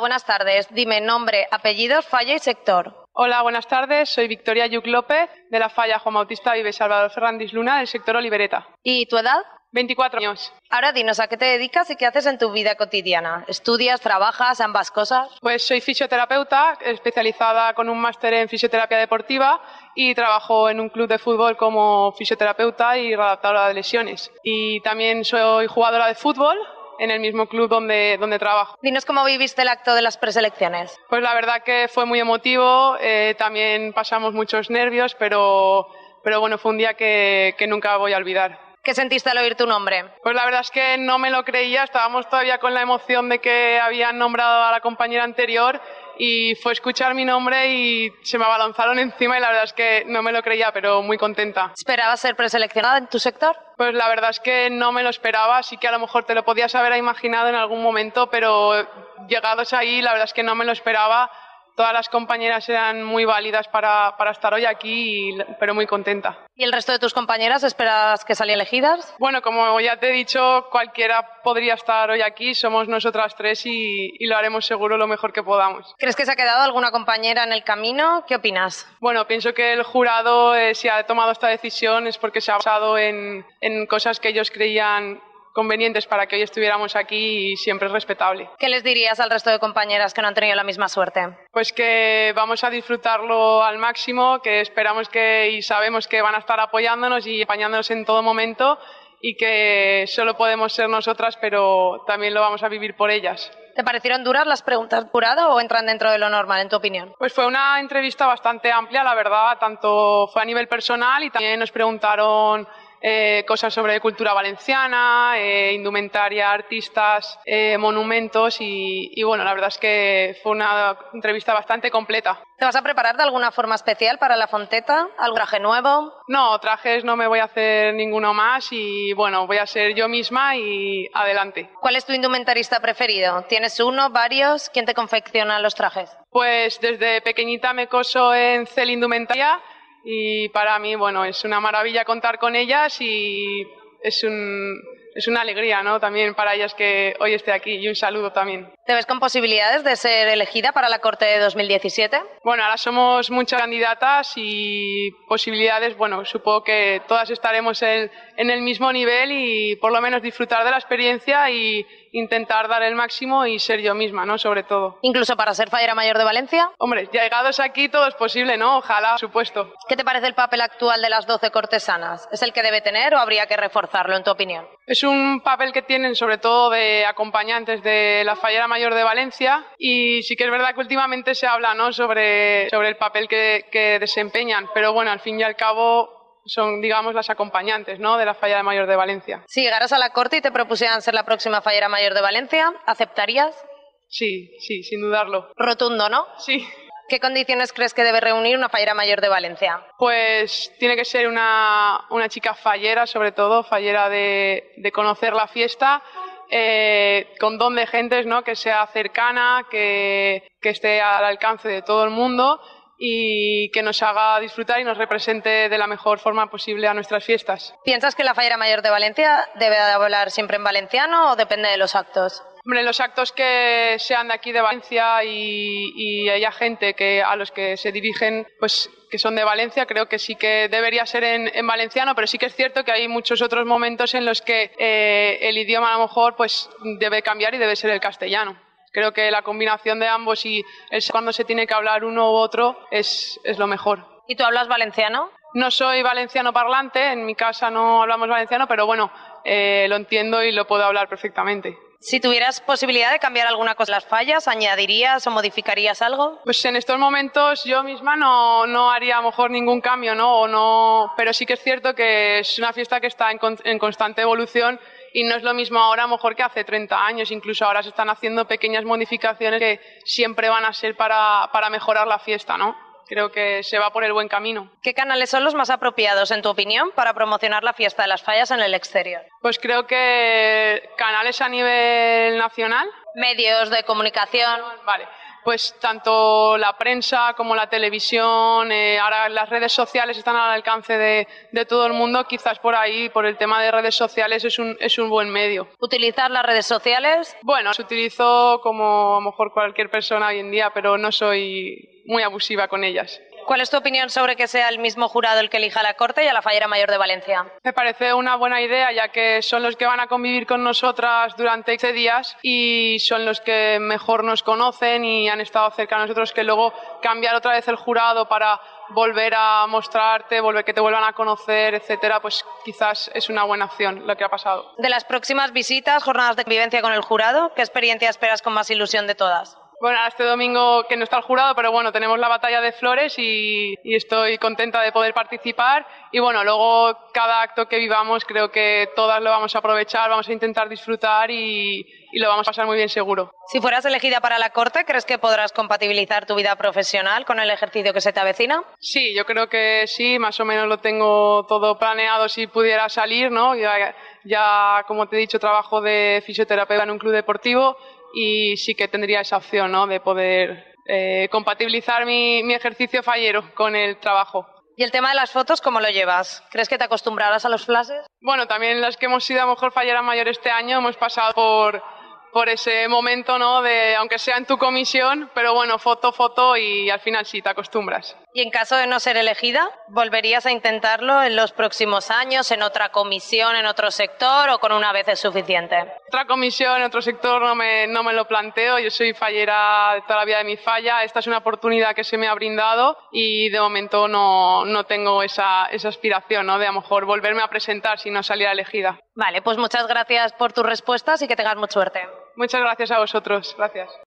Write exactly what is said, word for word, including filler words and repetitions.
buenas tardes. Dime nombre, apellidos, falla y sector. Hola, buenas tardes. Soy Victoria Yuc López, de la falla Juan Bautista Vive Salvador Ferrandis Luna, del sector Olivereta. ¿Y tu edad? veinticuatro años. Ahora dinos, ¿a qué te dedicas y qué haces en tu vida cotidiana? ¿Estudias, trabajas, ambas cosas? Pues soy fisioterapeuta, especializada con un máster en fisioterapia deportiva y trabajo en un club de fútbol como fisioterapeuta y readaptadora de lesiones. Y también soy jugadora de fútbol en el mismo club donde, donde trabajo. Dinos cómo viviste el acto de las preselecciones. Pues la verdad que fue muy emotivo, eh, también pasamos muchos nervios, pero, pero bueno, fue un día que, que nunca voy a olvidar. ¿Qué sentiste al oír tu nombre? Pues la verdad es que no me lo creía, estábamos todavía con la emoción de que habían nombrado a la compañera anterior y fue escuchar mi nombre y se me abalanzaron encima y la verdad es que no me lo creía, pero muy contenta. ¿Esperabas ser preseleccionada en tu sector? Pues la verdad es que no me lo esperaba, así que a lo mejor te lo podías haber imaginado en algún momento, pero llegados ahí la verdad es que no me lo esperaba. Todas las compañeras eran muy válidas para, para estar hoy aquí, y, pero muy contenta. ¿Y el resto de tus compañeras esperas que salieran elegidas? Bueno, como ya te he dicho, cualquiera podría estar hoy aquí, somos nosotras tres y, y lo haremos seguro lo mejor que podamos. ¿Crees que se ha quedado alguna compañera en el camino? ¿Qué opinas? Bueno, pienso que el jurado, eh, si ha tomado esta decisión, es porque se ha basado en, en cosas que ellos creían convenientes para que hoy estuviéramos aquí y siempre es respetable. ¿Qué les dirías al resto de compañeras que no han tenido la misma suerte? Pues que vamos a disfrutarlo al máximo, que esperamos que y sabemos que van a estar apoyándonos y apañándonos en todo momento y que solo podemos ser nosotras, pero también lo vamos a vivir por ellas. ¿Te parecieron duras las preguntas del jurado o entran dentro de lo normal, en tu opinión? Pues fue una entrevista bastante amplia, la verdad, tanto fue a nivel personal y también nos preguntaron Eh, cosas sobre cultura valenciana, eh, indumentaria, artistas, eh, monumentos y, y bueno, la verdad es que fue una entrevista bastante completa. ¿Te vas a preparar de alguna forma especial para la Fonteta? ¿Algún traje nuevo? No, trajes no me voy a hacer ninguno más y bueno, voy a ser yo misma y adelante. ¿Cuál es tu indumentarista preferido? ¿Tienes uno, varios? ¿Quién te confecciona los trajes? Pues desde pequeñita me coso en Cel Indumentaria. Y para mí, bueno, es una maravilla contar con ellas y es, un, es una alegría, ¿no? También para ellas que hoy esté aquí y un saludo también. ¿Te ves con posibilidades de ser elegida para la corte de dos mil diecisiete? Bueno, ahora somos muchas candidatas y posibilidades, bueno, supongo que todas estaremos en, en el mismo nivel y por lo menos disfrutar de la experiencia y intentar dar el máximo y ser yo misma, ¿no? Sobre todo. ¿Incluso para ser fallera mayor de Valencia? Hombre, llegados aquí todo es posible, ¿no? Ojalá, por supuesto. ¿Qué te parece el papel actual de las doce cortesanas? ¿Es el que debe tener o habría que reforzarlo, en tu opinión? Es un papel que tienen sobre todo de acompañantes de la fallera mayor de Valencia y sí que es verdad que últimamente se habla, ¿no? sobre, sobre el papel que, que desempeñan, pero bueno, al fin y al cabo son, digamos, las acompañantes, ¿no? de la fallera mayor de Valencia. Si llegaras a la corte y te propusieran ser la próxima fallera mayor de Valencia, ¿aceptarías? Sí, sí, sin dudarlo. Rotundo, ¿no? Sí. ¿Qué condiciones crees que debe reunir una fallera mayor de Valencia? Pues tiene que ser una, una chica fallera, sobre todo, fallera de, de conocer la fiesta, eh, con don de gentes, ¿no? que sea cercana, que, que esté al alcance de todo el mundo y que nos haga disfrutar y nos represente de la mejor forma posible a nuestras fiestas. ¿Piensas que la fallera mayor de Valencia debe de hablar siempre en valenciano o depende de los actos? Hombre, los actos que sean de aquí de Valencia y, y haya gente que a los que se dirigen, pues que son de Valencia, creo que sí que debería ser en, en valenciano, pero sí que es cierto que hay muchos otros momentos en los que eh, el idioma a lo mejor pues debe cambiar y debe ser el castellano. Creo que la combinación de ambos y el cuando se tiene que hablar uno u otro es, es lo mejor. ¿Y tú hablas valenciano? No soy valenciano parlante, en mi casa no hablamos valenciano, pero bueno, eh, lo entiendo y lo puedo hablar perfectamente. Si tuvieras posibilidad de cambiar alguna cosa en las fallas, ¿añadirías o modificarías algo? Pues en estos momentos yo misma no, no haría a lo mejor ningún cambio, ¿no? O no, pero sí que es cierto que es una fiesta que está en, con, en constante evolución y no es lo mismo ahora a lo mejor que hace treinta años, incluso ahora se están haciendo pequeñas modificaciones que siempre van a ser para, para mejorar la fiesta, ¿no? Creo que se va por el buen camino. ¿Qué canales son los más apropiados, en tu opinión, para promocionar la fiesta de las fallas en el exterior? Pues creo que canales a nivel nacional. Medios de comunicación. Vale. pues tanto la prensa como la televisión, eh, ahora las redes sociales están al alcance de, de todo el mundo, quizás por ahí, por el tema de redes sociales, es un, es un buen medio. ¿Utilizar las redes sociales? Bueno, se utilizo como a lo mejor cualquier persona hoy en día, pero no soy muy abusiva con ellas. ¿Cuál es tu opinión sobre que sea el mismo jurado el que elija a la Corte y a la Fallera Mayor de Valencia? Me parece una buena idea, ya que son los que van a convivir con nosotras durante quince días y son los que mejor nos conocen y han estado cerca de nosotros, que luego cambiar otra vez el jurado para volver a mostrarte, volver que te vuelvan a conocer, etcétera, pues quizás es una buena opción lo que ha pasado. De las próximas visitas, jornadas de convivencia con el jurado, ¿qué experiencia esperas con más ilusión de todas? Bueno, este domingo que no está el jurado, pero bueno, tenemos la batalla de flores y, y estoy contenta de poder participar. Y bueno, luego cada acto que vivamos creo que todas lo vamos a aprovechar, vamos a intentar disfrutar y, y lo vamos a pasar muy bien seguro. Si fueras elegida para la Corte, ¿crees que podrás compatibilizar tu vida profesional con el ejercicio que se te avecina? Sí, yo creo que sí, más o menos lo tengo todo planeado si pudiera salir, ¿no? Ya, ya como te he dicho, trabajo de fisioterapeuta en un club deportivo. Y sí que tendría esa opción, ¿no?, de poder eh, compatibilizar mi, mi ejercicio fallero con el trabajo. ¿Y el tema de las fotos cómo lo llevas? ¿Crees que te acostumbrarás a los flashes? Bueno, también las que hemos sido a lo mejor Fallera Mayor este año hemos pasado por, por ese momento, ¿no?, de aunque sea en tu comisión, pero bueno, foto, foto y al final sí, te acostumbras. Y en caso de no ser elegida, ¿volverías a intentarlo en los próximos años, en otra comisión, en otro sector o con una vez es suficiente? Otra comisión, en otro sector no me, no me lo planteo, yo soy fallera de toda la vida de mi falla, esta es una oportunidad que se me ha brindado y de momento no, no tengo esa, esa aspiración, ¿no?, de a lo mejor volverme a presentar si no saliera elegida. Vale, pues muchas gracias por tus respuestas y que tengas mucha suerte. Muchas gracias a vosotros, gracias.